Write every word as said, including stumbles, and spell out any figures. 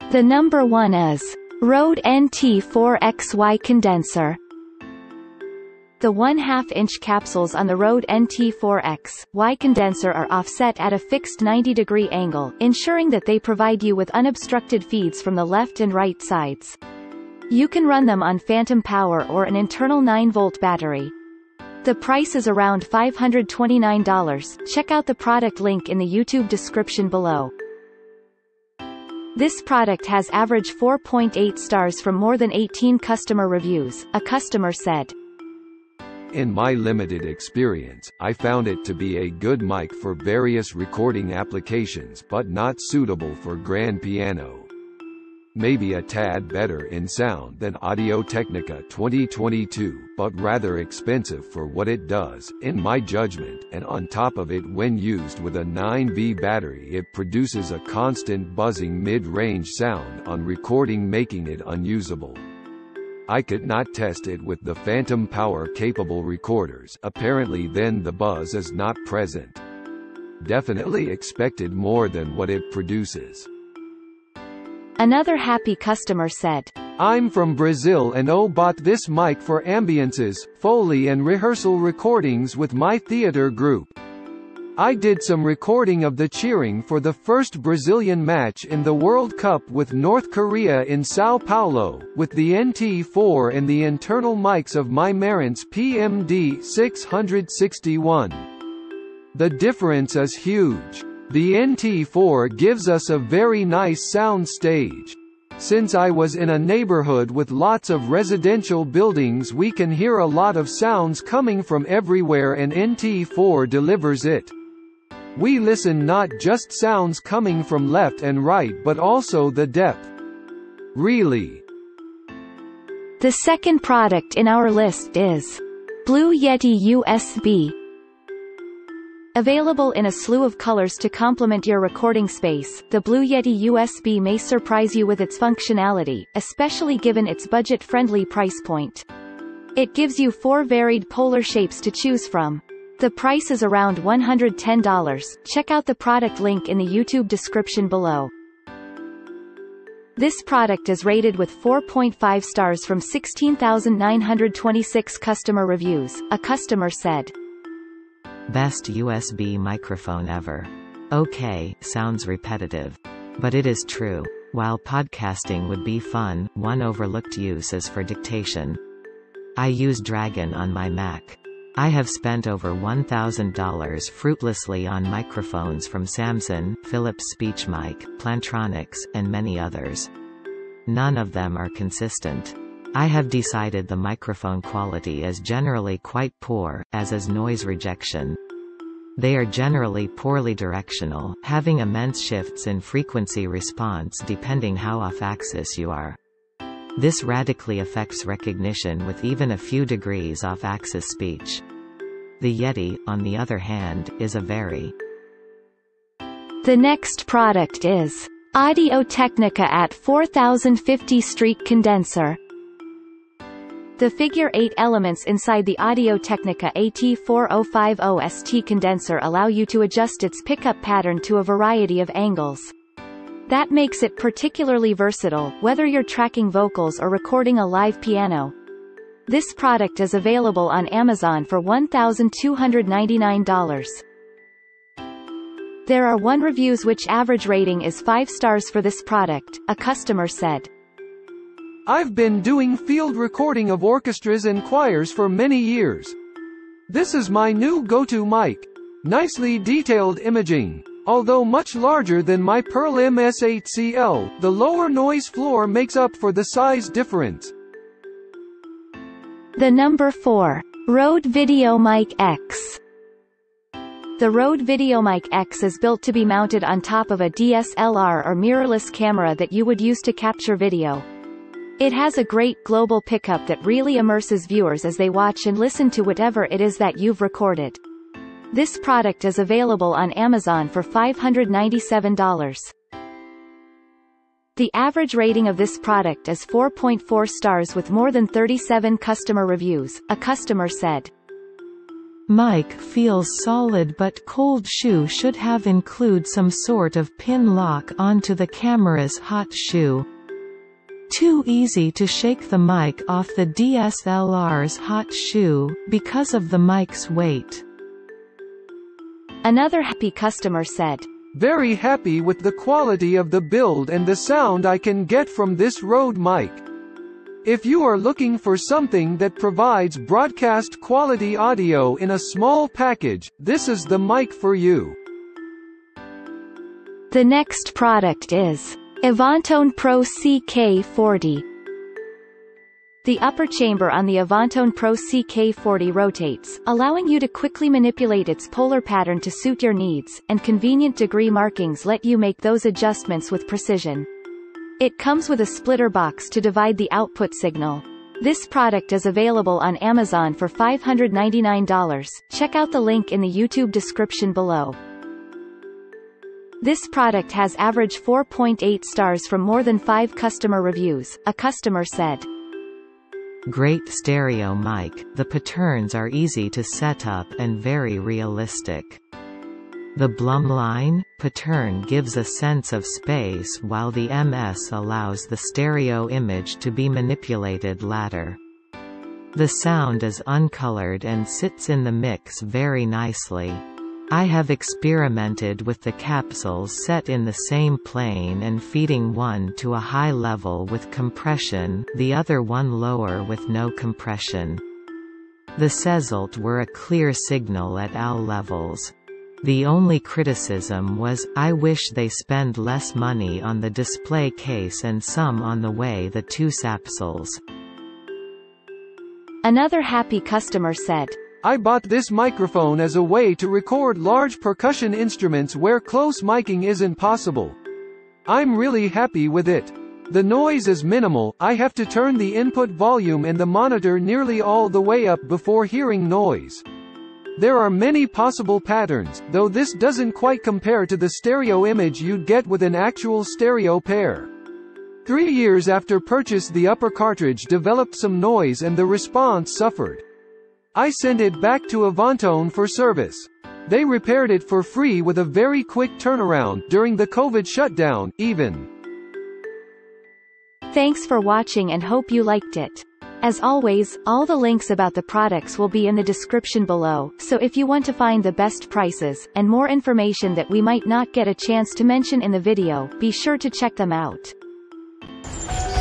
The number one is Rode N T four X Y Condenser. The one half inch capsules on the Rode N T four X Y condenser are offset at a fixed ninety degree angle, ensuring that they provide you with unobstructed feeds from the left and right sides. You can run them on phantom power or an internal nine volt battery. The price is around five hundred twenty-nine dollars. Check out the product link in the YouTube description below. This product has average four point eight stars from more than eighteen customer reviews, a customer said. In my limited experience, I found it to be a good mic for various recording applications but not suitable for grand piano. Maybe a tad better in sound than Audio Technica twenty twenty-two, but rather expensive for what it does, in my judgment, and on top of it, when used with a nine volt battery, it produces a constant buzzing mid-range sound on recording, making it unusable. I could not test it with the phantom power capable recorders, apparently then the buzz is not present. Definitely expected more than what it produces. Another happy customer said, I'm from Brazil and oh bought this mic for ambiances, Foley and rehearsal recordings with my theater group. I did some recording of the cheering for the first Brazilian match in the World Cup with North Korea in São Paulo, with the N T four and the internal mics of my Marantz P M D six sixty-one. The difference is huge. The N T four gives us a very nice sound stage. Since I was in a neighborhood with lots of residential buildings, we can hear a lot of sounds coming from everywhere and N T four delivers it. We listen not just sounds coming from left and right but also the depth. Really. The second product in our list is Blue Yeti U S B. Available in a slew of colors to complement your recording space, the Blue Yeti U S B may surprise you with its functionality, especially given its budget-friendly price point. It gives you four varied polar shapes to choose from. The price is around one hundred ten dollars. Check out the product link in the YouTube description below. This product is rated with four point five stars from sixteen thousand nine hundred twenty-six customer reviews, a customer said. Best U S B microphone ever. Okay, sounds repetitive. But it is true. While podcasting would be fun, one overlooked use is for dictation. I use Dragon on my Mac. I have spent over one thousand dollars fruitlessly on microphones from Samson, Philips SpeechMic, Plantronics, and many others. None of them are consistent. I have decided the microphone quality is generally quite poor, as is noise rejection. They are generally poorly directional, having immense shifts in frequency response depending how off-axis you are. This radically affects recognition with even a few degrees off-axis speech. The Yeti, on the other hand, is a very... The next product is Audio Technica at four thousand fifty Street Condenser. The figure eight elements inside the Audio Technica A T four thousand fifty S T condenser allow you to adjust its pickup pattern to a variety of angles. That makes it particularly versatile, whether you're tracking vocals or recording a live piano. This product is available on Amazon for one thousand two hundred ninety-nine dollars. There are one reviews which average rating is five stars for this product, a customer said. I've been doing field recording of orchestras and choirs for many years. This is my new go-to mic. Nicely detailed imaging. Although much larger than my Pearl M S eight C L, the lower noise floor makes up for the size difference. The number four. Rode VideoMic X. The Rode VideoMic X is built to be mounted on top of a D S L R or mirrorless camera that you would use to capture video. It has a great global pickup that really immerses viewers as they watch and listen to whatever it is that you've recorded. This product is available on Amazon for five hundred ninety-seven dollars. The average rating of this product is four point four stars with more than thirty-seven customer reviews, a customer said. Mic feels solid but cold. Shoe should have include some sort of pin lock onto the camera's hot shoe. Too easy to shake the mic off the D S L R's hot shoe, because of the mic's weight. Another happy customer said, "Very happy with the quality of the build and the sound I can get from this Rode mic. If you are looking for something that provides broadcast quality audio in a small package, this is the mic for you." The next product is Avantone Pro Ck forty. The upper chamber on the Avantone Pro Ck forty rotates, allowing you to quickly manipulate its polar pattern to suit your needs, and convenient degree markings let you make those adjustments with precision. It comes with a splitter box to divide the output signal. This product is available on Amazon for five hundred ninety-nine dollars. Check out the link in the YouTube description below. This product has average four point eight stars from more than five customer reviews, a customer said. Great stereo mic, the patterns are easy to set up and very realistic. The Blumline pattern gives a sense of space while the M S allows the stereo image to be manipulated later. The sound is uncolored and sits in the mix very nicely. I have experimented with the capsules set in the same plane and feeding one to a high level with compression, the other one lower with no compression. The result were a clear signal at all levels. The only criticism was, I wish they spend less money on the display case and some on the way the two capsules. Another happy customer said, "I bought this microphone as a way to record large percussion instruments where close miking isn't possible. I'm really happy with it. The noise is minimal, I have to turn the input volume and the monitor nearly all the way up before hearing noise. There are many possible patterns, though this doesn't quite compare to the stereo image you'd get with an actual stereo pair. Three years after purchase the upper cartridge developed some noise and the response suffered. I sent it back to Avantone for service. They repaired it for free with a very quick turnaround during the COVID shutdown, even." Thanks for watching and hope you liked it. As always, all the links about the products will be in the description below, so if you want to find the best prices, and more information that we might not get a chance to mention in the video, be sure to check them out.